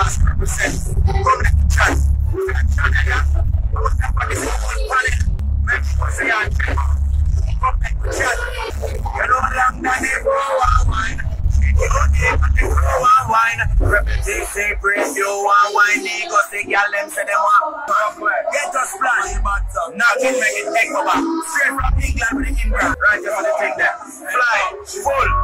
Fast represent. Come let the chat. Make sure say I check. Come let the chat. You know long that they go and wine. You don't need to go and wine. Reputation break you and wine. They go say y'all them say they want. Get us splash. Nothing make it take over. Straight from England with the Ingram. Right just for the thing there. Fly. Full.